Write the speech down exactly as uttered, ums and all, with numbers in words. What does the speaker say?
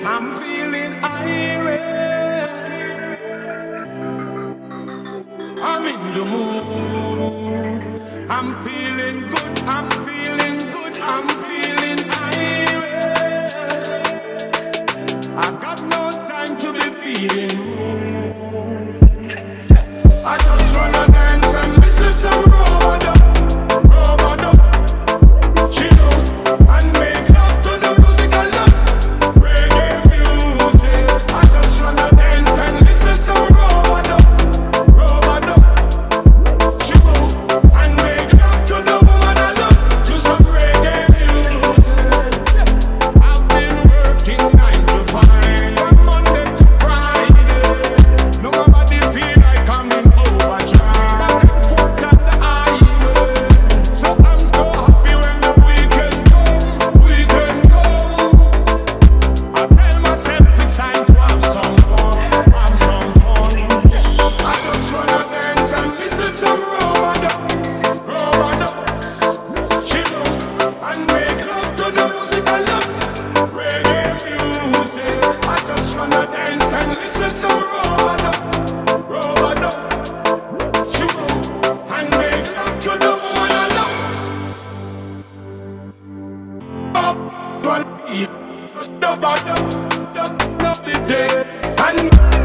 I'm feeling irate. I'm in the mood. I'm feeling good. I'm feeling good. I'm feeling irate. I've got no time to be feeling rude. I just wanna dance and listen some robot, robot, chill out and make love to the musical love, reggae music. I just wanna dance and listen some robot, robot, chill out and make love to the woman I love, to some reggae music. I've been working nine to five, from Monday to Friday. Nobody feel like I'm in overdrive. Back and forth on the highway. So I'm so happy when the weekend come, weekend come. I tell myself it's time to have some fun, have some fun. I just wanna dance and listen some robot, robot, chill out and make love to the music I love, reggae music. I just wanna dance and listen some robot, robot, chill out and make love to the woman I love. Up, one, just the bottom, the, the, the, and